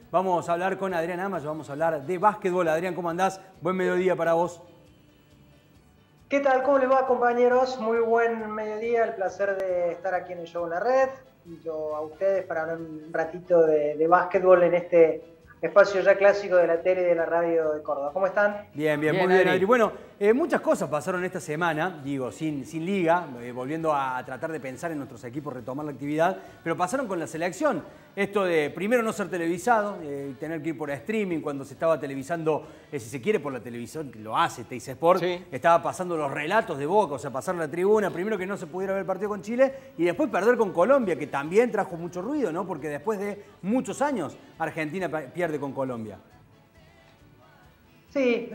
Vamos a hablar con Adrián Amayo, vamos a hablar de básquetbol. Adrián, ¿cómo andás? Buen mediodía para vos. ¿Qué tal? ¿Cómo les va, compañeros? Muy buen mediodía, el placer de estar aquí en el Show en la Red. Yo a ustedes para hablar un ratito de básquetbol en este espacio ya clásico de la tele y de la radio de Córdoba. ¿Cómo están? Bien, muy bien, Adri. Bueno, muchas cosas pasaron esta semana, digo, sin liga, volviendo a tratar de pensar en nuestros equipos, retomar la actividad, pero pasaron con la selección. Esto de, primero, no ser televisado, tener que ir por streaming cuando se estaba televisando, si se quiere, por la televisión, que lo hace Teis Sport, sí. Estaba pasando los relatos de Boca, o sea, pasar la tribuna, primero que no se pudiera ver el partido con Chile, y después perder con Colombia, que también trajo mucho ruido, ¿no? Porque después de muchos años, Argentina pierde con Colombia. Sí,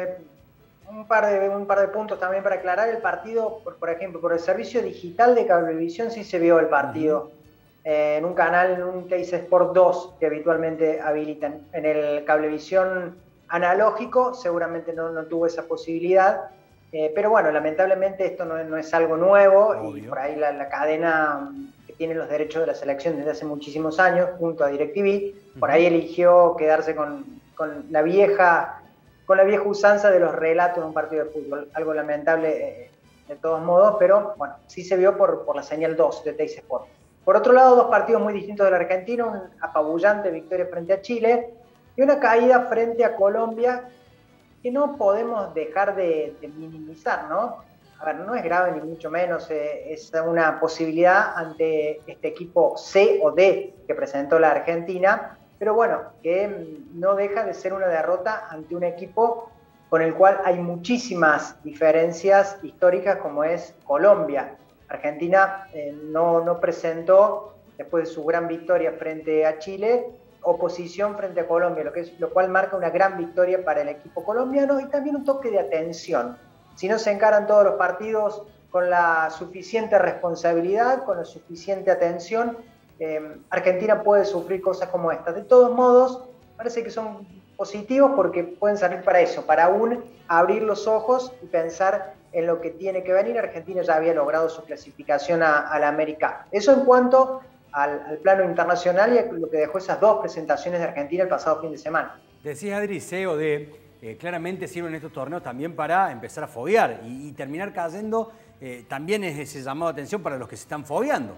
un par de puntos también para aclarar. El partido, por ejemplo, por el servicio digital de Cablevisión sí se vio el partido. En un canal, en un Teis Sport 2 que habitualmente habilitan. En el Cablevisión analógico seguramente no tuvo esa posibilidad. Pero bueno, lamentablemente esto no es algo nuevo. Obvio. Y por ahí la cadena que tiene los derechos de la selección desde hace muchísimos años, junto a DirecTV, por ahí eligió quedarse con la vieja usanza de los relatos de un partido de fútbol. Algo lamentable de todos modos, pero bueno, sí se vio por la señal 2 de Teis Sport. Por otro lado, dos partidos muy distintos de la Argentina, una apabullante victoria frente a Chile y una caída frente a Colombia que no podemos dejar de minimizar, ¿no? A ver, no es grave ni mucho menos, es una posibilidad ante este equipo C o D que presentó la Argentina, pero bueno, que no deja de ser una derrota ante un equipo con el cual hay muchísimas diferencias históricas como es Colombia. Argentina no presentó, después de su gran victoria frente a Chile, oposición frente a Colombia, lo cual marca una gran victoria para el equipo colombiano y también un toque de atención. Si no se encaran todos los partidos con la suficiente responsabilidad, con la suficiente atención, Argentina puede sufrir cosas como estas. De todos modos, parece que son positivos porque pueden servir para eso, para aún abrir los ojos y pensar en lo que tiene que venir. Argentina ya había logrado su clasificación a la América. Eso en cuanto al plano internacional y a lo que dejó esas dos presentaciones de Argentina el pasado fin de semana. Decís, Adri, C o D, claramente sirven estos torneos también para empezar a foguear y terminar cayendo, también es ese llamado de atención para los que se están fogueando.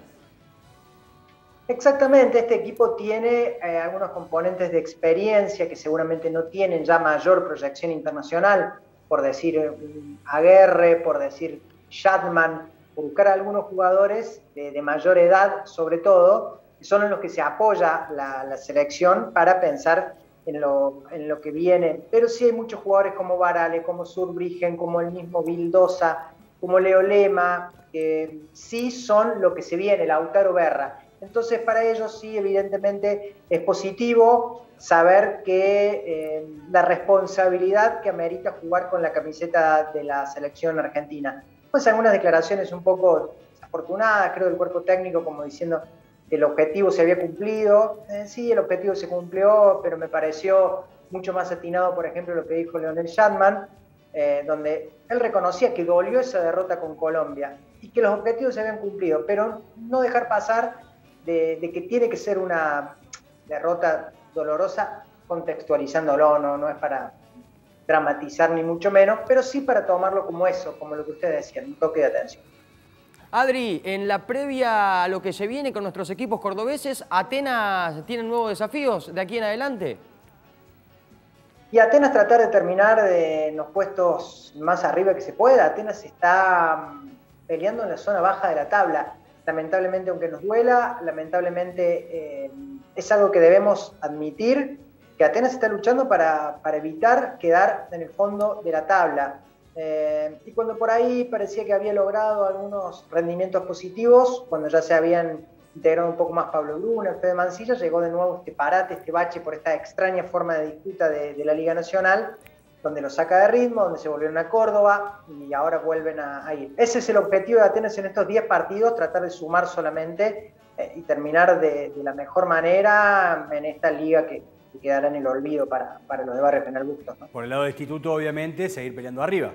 Exactamente, este equipo tiene algunos componentes de experiencia que seguramente no tienen ya mayor proyección internacional, por decir Aguerre, por decir Shatman, por buscar a algunos jugadores de mayor edad, sobre todo, que son en los que se apoya la selección para pensar en lo que viene. Pero sí hay muchos jugadores como Varale, como Zurbriggen, como el mismo Vildosa, como Leo Lema, que sí son lo que se viene, Lautaro Berra. Entonces para ellos sí, evidentemente, es positivo saber que la responsabilidad que amerita jugar con la camiseta de la selección argentina. Pues algunas declaraciones un poco desafortunadas, creo, del cuerpo técnico, como diciendo que el objetivo se había cumplido. Sí, el objetivo se cumplió, pero me pareció mucho más atinado, por ejemplo, lo que dijo Lionel Shatman, donde él reconocía que dolió esa derrota con Colombia y que los objetivos se habían cumplido, pero no dejar pasar de que tiene que ser una derrota dolorosa, contextualizándolo, no es para dramatizar ni mucho menos, pero sí para tomarlo como eso, como lo que ustedes decían, un toque de atención. Adri, en la previa a lo que se viene con nuestros equipos cordobeses, ¿Atenas tiene nuevos desafíos de aquí en adelante? Y Atenas tratar de terminar en los puestos más arriba que se pueda. Atenas está peleando en la zona baja de la tabla. Lamentablemente, aunque nos duela, lamentablemente es algo que debemos admitir, que Atenas está luchando para evitar quedar en el fondo de la tabla. Y cuando por ahí parecía que había logrado algunos rendimientos positivos, cuando ya se habían integrado un poco más Pablo Bruna, Fede Mancilla, llegó de nuevo este parate, este bache por esta extraña forma de disputa de la Liga Nacional, donde lo saca de ritmo, donde se volvieron a Córdoba y ahora vuelven a ir. Ese es el objetivo de Atenas en estos 10 partidos, tratar de sumar solamente y terminar de la mejor manera en esta liga que quedará en el olvido para los de Barrio General Bustos, ¿no? Por el lado de Instituto, obviamente, seguir peleando arriba.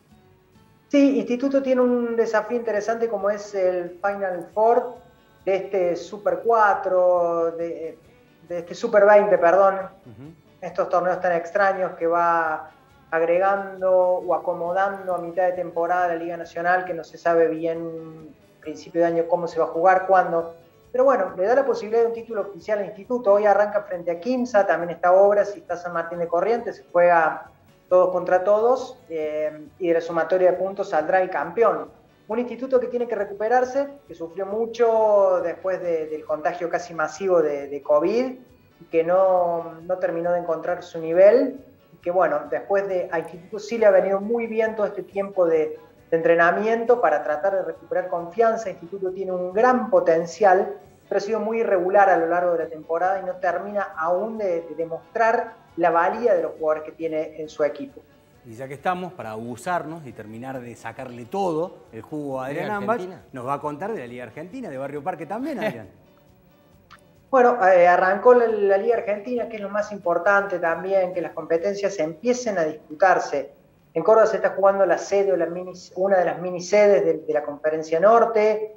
Sí, Instituto tiene un desafío interesante como es el Final Four de este Super 4, de este Super 20, perdón, estos torneos tan extraños que va agregando o acomodando a mitad de temporada la Liga Nacional, que no se sabe bien principio de año cómo se va a jugar, cuándo. Pero bueno, le da la posibilidad de un título oficial al instituto. Hoy arranca frente a Quimsa, también está Obras y está San Martín de Corrientes, se juega todos contra todos, y de la sumatoria de puntos saldrá el campeón. Un instituto que tiene que recuperarse, que sufrió mucho después del contagio casi masivo de COVID, y que no terminó de encontrar su nivel, y que bueno, después a instituto sí le ha venido muy bien todo este tiempo de entrenamiento para tratar de recuperar confianza. El instituto tiene un gran potencial, pero ha sido muy irregular a lo largo de la temporada y no termina aún de demostrar la valía de los jugadores que tiene en su equipo. Y ya que estamos, para abusarnos y terminar de sacarle todo el jugo a Adrián Ambach, nos va a contar de la Liga Argentina, de Barrio Parque también, Adrián. Bueno, arrancó la Liga Argentina, que es lo más importante también, que las competencias empiecen a disputarse. En Córdoba se está jugando la sede o una de las mini sedes de la Conferencia Norte,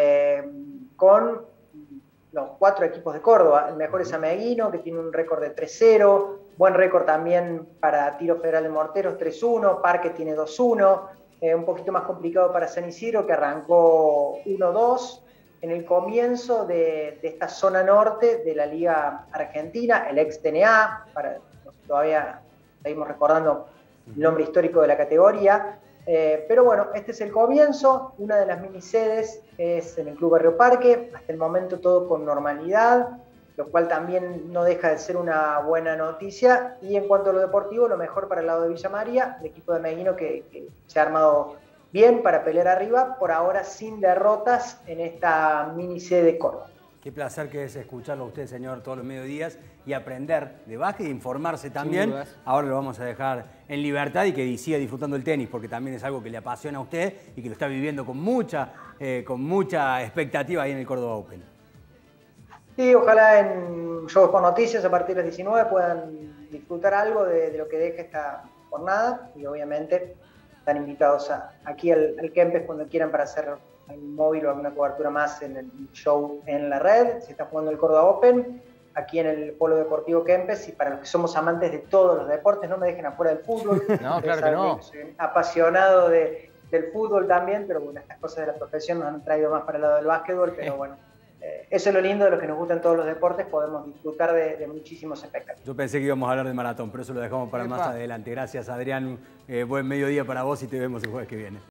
con los 4 equipos de Córdoba. El mejor es Ameguino, que tiene un récord de 3-0, buen récord también para Tiro Federal de Morteros, 3-1, Parque tiene 2-1, un poquito más complicado para San Isidro, que arrancó 1-2 en el comienzo de esta zona norte de la Liga Argentina, el ex TNA, todavía seguimos recordando el nombre histórico de la categoría, pero bueno, este es el comienzo. Una de las mini sedes es en el Club Barrio Parque, hasta el momento todo con normalidad, lo cual también no deja de ser una buena noticia. Y en cuanto a lo deportivo, lo mejor para el lado de Villa María, el equipo de Meguino que se ha armado bien para pelear arriba, por ahora sin derrotas en esta mini sede de Córdoba. Qué placer que es escucharlo a usted, señor, todos los mediodías y aprender de básquet e informarse también. Ahora lo vamos a dejar en libertad y que siga disfrutando el tenis, porque también es algo que le apasiona a usted y que lo está viviendo con mucha expectativa ahí en el Córdoba Open. Sí, ojalá en Shows por Noticias a partir de las 19 puedan disfrutar algo de lo que deja esta jornada, y obviamente están invitados aquí al Kempes cuando quieran para hacer algún móvil o alguna cobertura más en el show en la red. Se está jugando el Córdoba Open aquí en el Polo Deportivo Kempes, y para los que somos amantes de todos los deportes, no me dejen afuera del fútbol. No, claro que no. Soy apasionado del fútbol también, pero bueno, estas cosas de la profesión nos han traído más para el lado del básquetbol, pero bueno. Eso es lo lindo de lo que nos gustan todos los deportes, podemos disfrutar de muchísimos espectáculos. Yo pensé que íbamos a hablar de maratón, pero eso lo dejamos para más adelante. Gracias, Adrián. Buen mediodía para vos y te vemos el jueves que viene.